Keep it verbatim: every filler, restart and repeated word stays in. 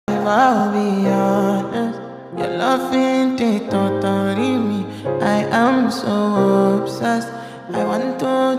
I'll be honest, your loving they totally me. I am so obsessed. I want to